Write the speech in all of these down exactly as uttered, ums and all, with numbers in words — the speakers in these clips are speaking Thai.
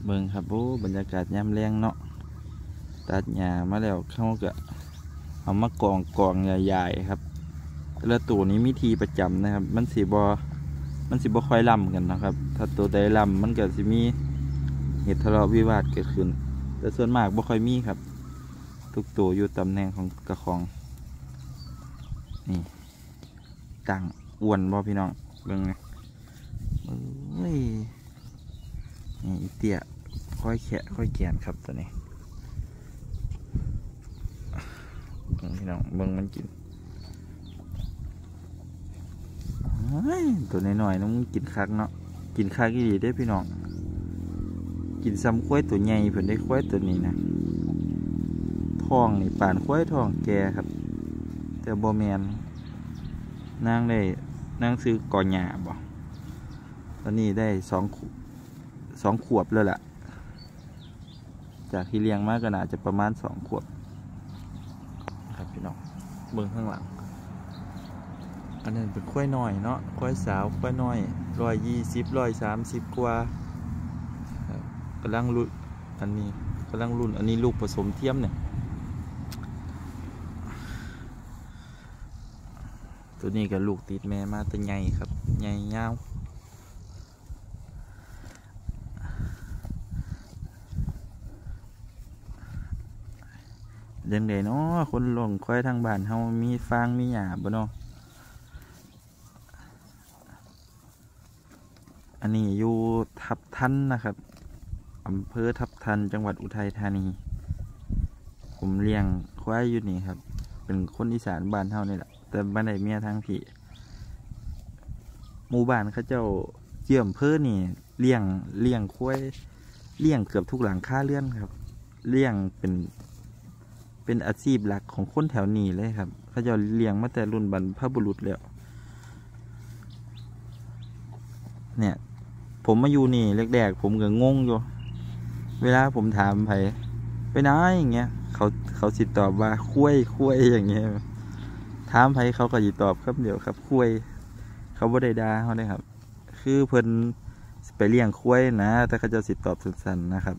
เบิ่งครับโอ้บรรยากาศยามแรงเนาะตัดหญ้ามาแล้วเขาก็เอามากองกองใหญ่ๆครับแต่ละตัวนี้มีทีประจำนะครับมันสีบอมันสีบอค่อยล่ำกันนะครับถ้าตัวใดล่ำมันเกิดสิมีเหตุทะเลาะวิวาทเกิดขึ้นแต่ส่วนมากบ่ค่อยมีครับทุกตัวอยู่ตำแหน่งของกระคองนี่ตั้งอ้วนบ่พี่น้องเบิ่งนะเฮ้ยนี่เตี้ยค่อยแขะค่อยแกนครับตัวนี้พี่น้องเบิ่งมันกินตัวน้อยๆน้องกินคักเนาะกินคักดีได้พี่น้องกินซ้ำควายตัวใหญ่เพิ่นได้ควายตัวนี้นะท้องนี่ป่านควายท้องแก่ครับแต่บ่แมนนางได้นางซื้อก่อหญ้าบ่ตอนนี้ได้สองสองขวบแล้วล่ะจากที่เลี้ยงมาก็น่าจะประมาณสองขวบครับพี่น้องเบิ่งข้างหลังอันนั้นเป็นควายน้อยเนาะควายสาวควายน้อยร้อยยี่สิบร้อยสามสิบกว่ากำลังรุ่นอันนี้กำลังรุ่นอันนี้ลูกผสมเทียมเนี่ยตัวนี้กับลูกติดแม่มาตัวใหญ่ครับใหญ่ยาวเดินเดเนาะคนลงควายทางบ้านเฮามีฟางมีหญ้าบ่เนาะอันนี้อยู่ทับทันนะครับอำเภอทับทันจังหวัดอุทัยธานีผมเลี้ยงควายอยู่นี่ครับเป็นคนอีสานบ้านเฮานี่แหละแต่บ้านใดเมียทางพี่หมู่บ้านเขาเจ้าเยี่ยมเพื่อนี่เลี้ยงเลี้ยงควายเลี้ยงเกือบทุกหลังคาเรือนครับเลี้ยงเป็นเป็นอาชีพหลักของคนแถวนี้เลยครับเขาเจ้าเลี้ยงมาแต่รุ่นบรรพบุรุษแล้วเนี่ยผมมาอยู่นี่แรกๆผมก็งงอยู่เวลาผมถามไผไปไหนอย่างเงี้ยเขาเขาสิตอบว่าคุ้ยคุ้ยอย่างเงี้ยถามไผเขาก็สิตอบครับเดี๋ยวครับคุ้ยเขาบ่ได้ด่าเขาเลยครับคือเพิ่นไปเลี้ยงคุ้ยนะแต่เขาจะสิตอบสั้นๆนะครับ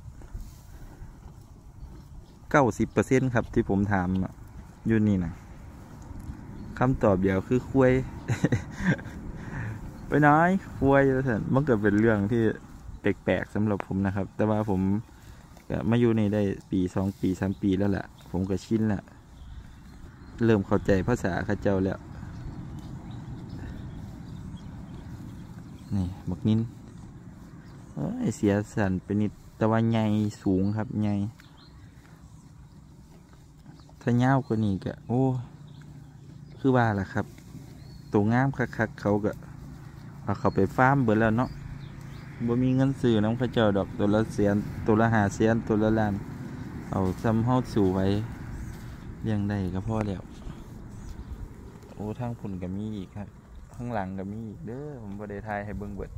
เก้าสิบเปอร์เซ็นต์ครับที่ผมถามอยู่นี่นะคำตอบเดียวคือคุ้ยไปน้อยคุ้ยมันเกิดเป็นเรื่องที่แปลกๆสำหรับผมนะครับแต่ว่าผมมาอยู่นี่ได้ปีสองปีสามปีแล้วแหละผมก็ชินแล้วเริ่มเข้าใจภาษาข้าเจ้าแล้วนี่บักนินเสียสันเป็นนิดแต่ว่าใหญ่สูงครับใหญ่ถ้าเงากว่านี้ก็โอ้คือว่าล่ะครับตัวงามคักๆเขาก็เอาเขาไปฟาร์มเบิดแล้วเนาะบ่มีเงินซื้อน้ำข้าเจ้าดอกตัวละเสียนตัวละหาเสียนตัวละล้านเอาซ้ำเฮาสู่ไว้เลี้ยงได้ก็พอแล้วโอ้ทางพุ่นก็มีอีกครับข้างหลังก็มีอีกเด้อผมบ่ได้ถ่ายให้เบิ่งเบิด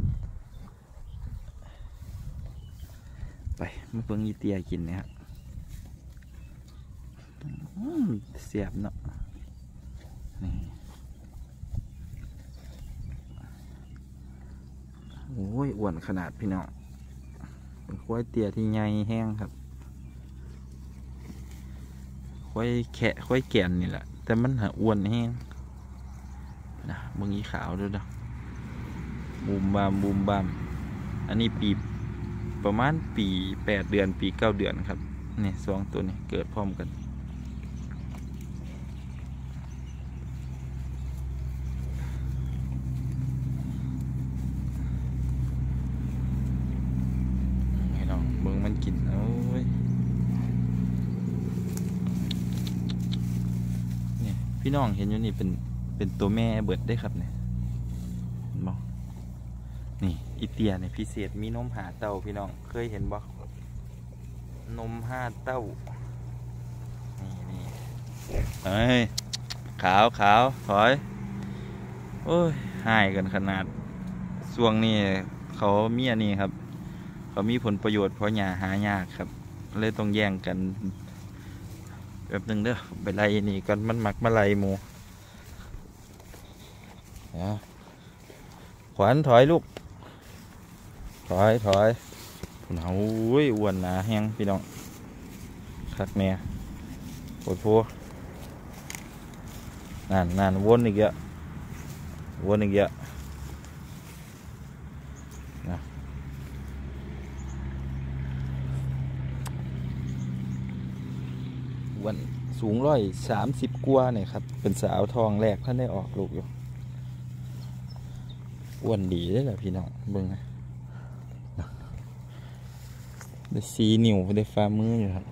ไปมาเบิ่งอีเตียกินนะครับเสียบเนาะนี่โอ้ยอ้วนขนาดพี่น้องเป็นควายเตี้ยที่ใหญ่แห้งครับควายแขะควายแก่นนี่แหละแต่มันหาอ้วนแห้งนะมึงอีขาวด้วยนะบูมบามบูมบามอันนี้ปีประมาณปีแปดเดือนปีเก้าเดือนครับนี่สองตัวนี้เกิดพร้อมกันเบิ่งมันกินโอ้ยเนี่ยพี่น้องเห็นอยู่นี่เป็นเป็นตัวแม่เบิดได้ครับเนี่ยเห็นบ่นี่อีเตียเนี่ยพิเศษมีนมหาเต้าพี่น้องเคยเห็นบ่นมห้าเต้านี่นี่เฮ้ยขาวขาวถอยโอ้ยหายกันขนาดช่วงนี้เขามีอันนี้ครับเขามีผลประโยชน์เพราะหญ้าหายากครับเลยต้องแย่งกันแบบหนึ่งเด้อไปไล่นี่กันมันมักมาไล่หมูขวานถอยลูกถอยถอยหนาวอุ้ยอ้วนหนาแห้งพี่น้องคักแน่โอ้โหนานนานวนอีกเยอะวนอีกเยอะนะวันสูงร้อยสามสิบกว่าเนี่ยครับเป็นสาวทองแรกท่านได้ออกลูกอยู่อ้วนดีได้แหละพี่น้องเบิ่งนะได้สีนิ้วได้ฝ่ามืออยู่ครับ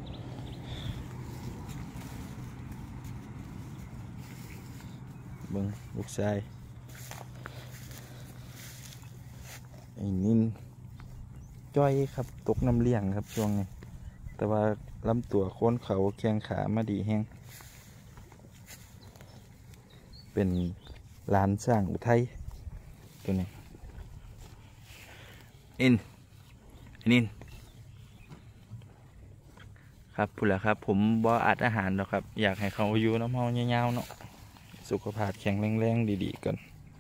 เบิ่งลูกชายไอ้นินจ้อยครับตกน้ำเลี้ยงครับช่วงนี้แต่ว่าลำตัวโค้นเขาแข้งขามาดีแห้งเป็นลานสร้างอุทัยตัวนี้อินนินครับพูดแล้วครับผมบ่อัดอาหารแล้วครับอยากให้เขาอยู่น้ำเฮาเงาๆเนาะสุขภาพแข็งแรงๆดีๆกัน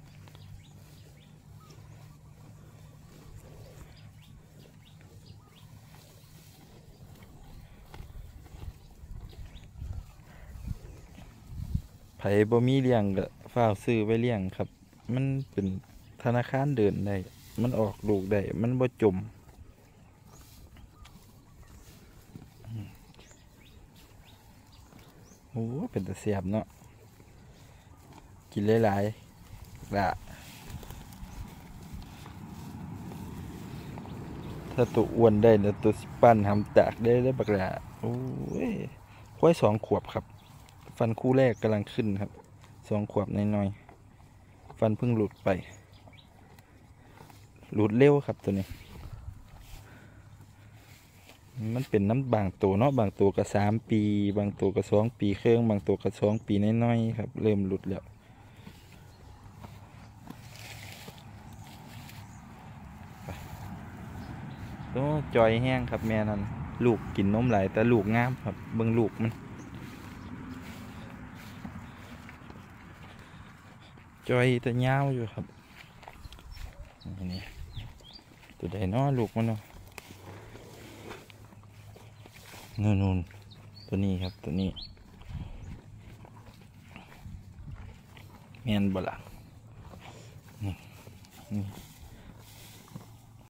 ไผบ่มีเลี้ยงก็ฝ้าวซื้อไว้เลี้ยงครับมันเป็นธนาคารเดินได้มันออกลูกได้มันบ่จมโอ้เป็นตะเสียบเนาะกินหลายๆละถ้าตัวอ้วนได้แล้วตัวสิปั้นทำตากได้ได้บักละโอ้ยควายสองขวบครับฟันคู่แรกกำลังขึ้นครับสองขวบน้อยๆฟันเพิ่งหลุดไปหลุดเร็วครับตัวนี้มันเป็นน้ำบางตัวเนาะบางตัวก็สามปีบางตัวก็สองปีเครื่องบางตัวก็สองปีน้อยๆครับเริ่มหลุดแล้วโอ้จอยแห้งครับแม่นั่นลูกกินนมไหลแต่ลูกงามครับเบิ่งลูกมันจอยแต่ยาวอยู่ครับนี่ตัวใดน้อลูกมันเนาะนู่นๆตัวนี้ครับตัวนี้แม่นบ่ล่ะนี่นี่